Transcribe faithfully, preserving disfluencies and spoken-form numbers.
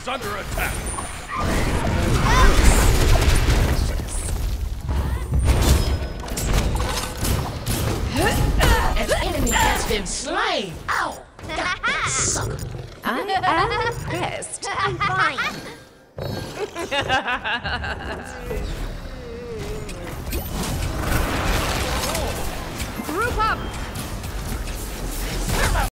is under attack. An enemy has been slain. Ow! Got that sucker. I am impressed. I'm fine.